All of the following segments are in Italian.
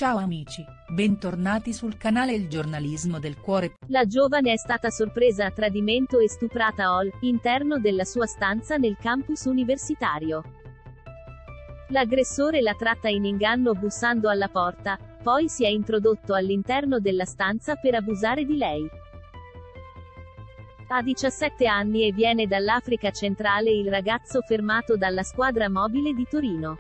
Ciao amici, bentornati sul canale Il Giornalismo del Cuore. La giovane è stata sorpresa a tradimento e stuprata all'interno della sua stanza nel campus universitario. L'aggressore l'ha tratta in inganno bussando alla porta, poi si è introdotto all'interno della stanza per abusare di lei. Ha 17 anni e viene dall'Africa centrale il ragazzo fermato dalla squadra mobile di Torino.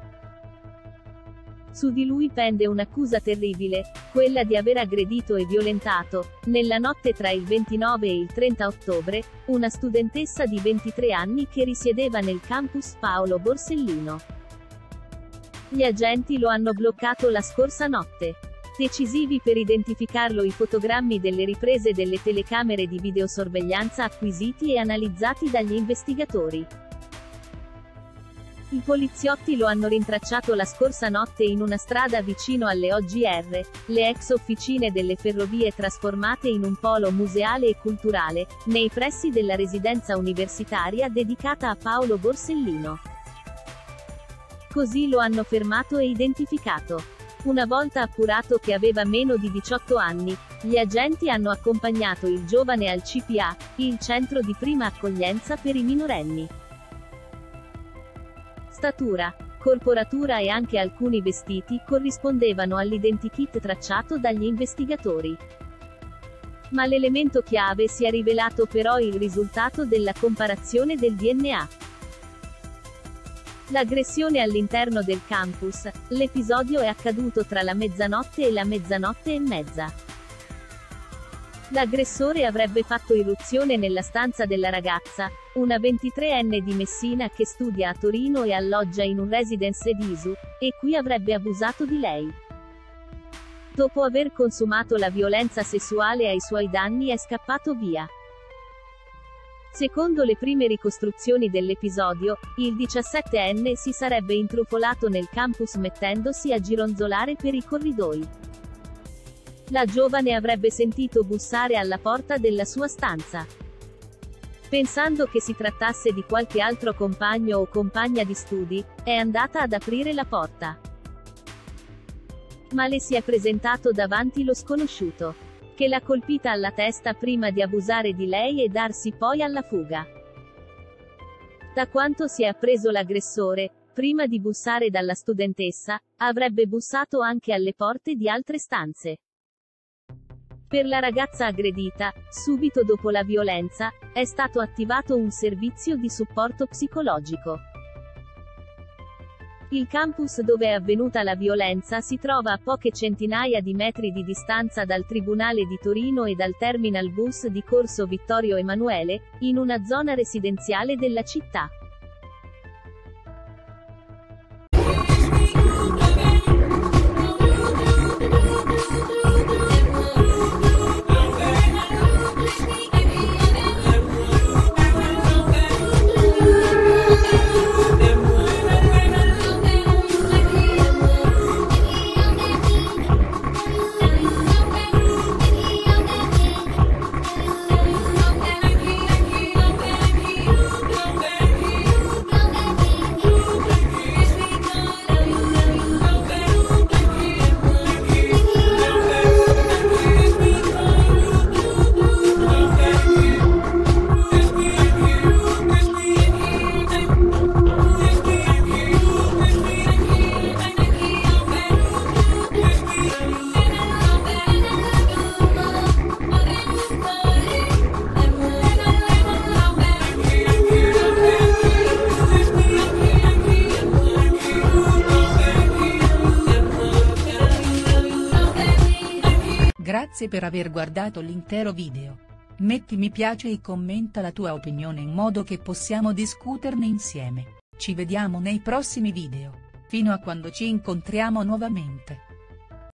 Su di lui pende un'accusa terribile, quella di aver aggredito e violentato, nella notte tra il 29 e il 30 ottobre, una studentessa di 23 anni che risiedeva nel campus Paolo Borsellino. Gli agenti lo hanno bloccato la scorsa notte. Decisivi per identificarlo i fotogrammi delle riprese delle telecamere di videosorveglianza acquisiti e analizzati dagli investigatori. I poliziotti lo hanno rintracciato la scorsa notte in una strada vicino alle OGR, le ex officine delle ferrovie trasformate in un polo museale e culturale, nei pressi della residenza universitaria dedicata a Paolo Borsellino. Così lo hanno fermato e identificato. Una volta appurato che aveva meno di 18 anni, gli agenti hanno accompagnato il giovane al CPA, il centro di prima accoglienza per i minorenni. Statura, corporatura e anche alcuni vestiti corrispondevano all'identikit tracciato dagli investigatori. Ma l'elemento chiave si è rivelato però il risultato della comparazione del DNA. L'aggressione all'interno del campus, l'episodio è accaduto tra la mezzanotte e la mezzanotte e mezza. L'aggressore avrebbe fatto irruzione nella stanza della ragazza, una 23enne di Messina che studia a Torino e alloggia in un residence ed ISU, e qui avrebbe abusato di lei. Dopo aver consumato la violenza sessuale ai suoi danni è scappato via. Secondo le prime ricostruzioni dell'episodio, il 17enne si sarebbe intrufolato nel campus mettendosi a gironzolare per i corridoi. La giovane avrebbe sentito bussare alla porta della sua stanza. Pensando che si trattasse di qualche altro compagno o compagna di studi, è andata ad aprire la porta. Ma le si è presentato davanti lo sconosciuto, che l'ha colpita alla testa prima di abusare di lei e darsi poi alla fuga. Da quanto si è appreso l'aggressore, prima di bussare dalla studentessa, avrebbe bussato anche alle porte di altre stanze. Per la ragazza aggredita, subito dopo la violenza, è stato attivato un servizio di supporto psicologico. Il campus dove è avvenuta la violenza si trova a poche centinaia di metri di distanza dal Tribunale di Torino e dal terminal bus di Corso Vittorio Emanuele, in una zona residenziale della città. Grazie per aver guardato l'intero video. Metti mi piace e commenta la tua opinione in modo che possiamo discuterne insieme. Ci vediamo nei prossimi video. Fino a quando ci incontriamo nuovamente.